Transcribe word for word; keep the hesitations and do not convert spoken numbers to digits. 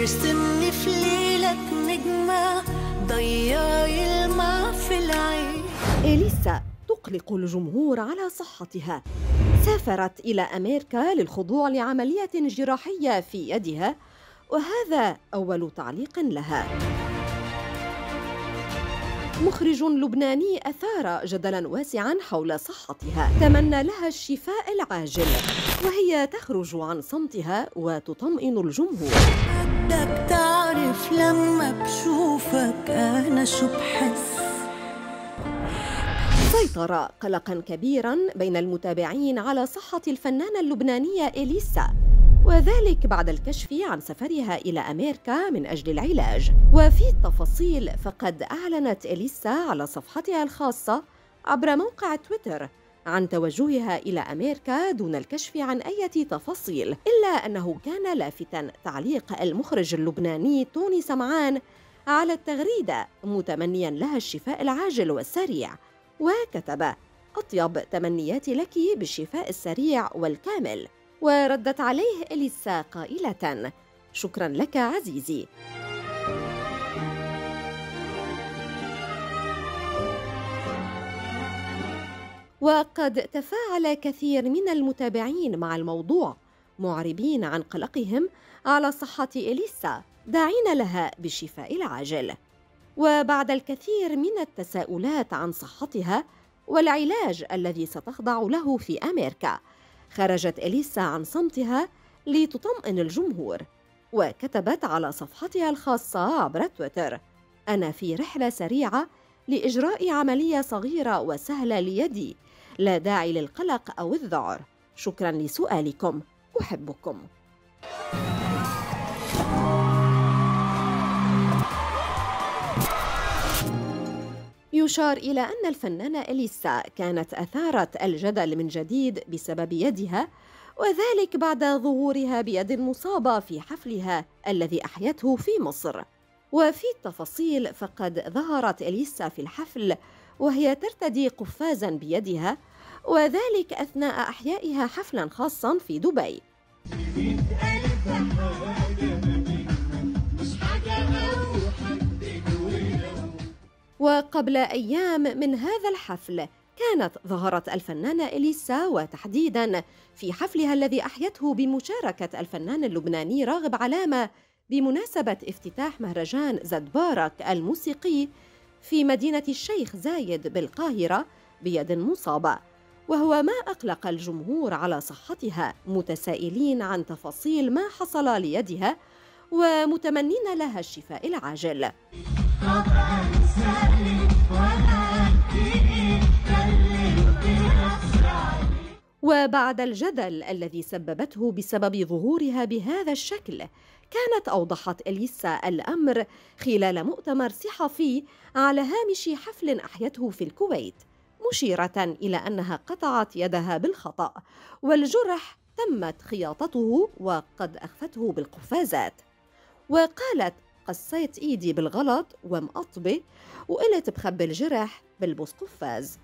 ارسمني في ليلك نجمة ضيعي الماء في العين. إليسا تقلق الجمهور على صحتها. سافرت إلى أمريكا للخضوع لعملية جراحية في يدها، وهذا أول تعليق لها. مخرج لبناني أثار جدلاً واسعاً حول صحتها، تمنى لها الشفاء العاجل، وهي تخرج عن صمتها وتطمئن الجمهور. بدك تعرف لما بشوفك أنا شو بحس. سيطر قلقاً كبيراً بين المتابعين على صحة الفنانة اللبنانية إليسا، وذلك بعد الكشف عن سفرها إلى أمريكا من أجل العلاج. وفي التفاصيل فقد أعلنت إليسا على صفحتها الخاصة عبر موقع تويتر عن توجهها إلى أمريكا دون الكشف عن أي تفاصيل، إلا أنه كان لافتاً تعليق المخرج اللبناني توني سمعان على التغريدة متمنياً لها الشفاء العاجل والسريع، وكتب: أطيب تمنياتي لك بالشفاء السريع والكامل. وردت عليه إليسا قائلة: شكراً لك عزيزي. وقد تفاعل كثير من المتابعين مع الموضوع، معربين عن قلقهم على صحة إليسا، داعين لها بالشفاء العاجل. وبعد الكثير من التساؤلات عن صحتها والعلاج الذي ستخضع له في أمريكا، خرجت إليسا عن صمتها لتطمئن الجمهور، وكتبت على صفحتها الخاصة عبر تويتر: أنا في رحلة سريعة لإجراء عملية صغيرة وسهلة ليدي، لا داعي للقلق أو الذعر، شكراً لسؤالكم، أحبكم. يشار إلى أن الفنانة إليسا كانت أثارت الجدل من جديد بسبب يدها، وذلك بعد ظهورها بيد مصابة في حفلها الذي أحيته في مصر. وفي التفاصيل فقد ظهرت إليسا في الحفل وهي ترتدي قفازاً بيدها، وذلك أثناء أحيائها حفلاً خاصاً في دبي. وقبل أيام من هذا الحفل كانت ظهرت الفنانة إليسا، وتحديداً في حفلها الذي أحيته بمشاركة الفنان اللبناني راغب علامة بمناسبة افتتاح مهرجان زدبارك الموسيقي في مدينة الشيخ زايد بالقاهرة، بيد مصابة، وهو ما أقلق الجمهور على صحتها، متسائلين عن تفاصيل ما حصل ليدها ومتمنين لها الشفاء العاجل. وبعد الجدل الذي سببته بسبب ظهورها بهذا الشكل، كانت أوضحت إليسا الأمر خلال مؤتمر صحفي على هامش حفل أحيته في الكويت، مشيرة إلى أنها قطعت يدها بالخطأ، والجرح تمت خياطته وقد أخفته بالقفازات. وقالت: قصيت إيدي بالغلط ومقطبة، وقلت بخبي الجرح بلبس قفاز.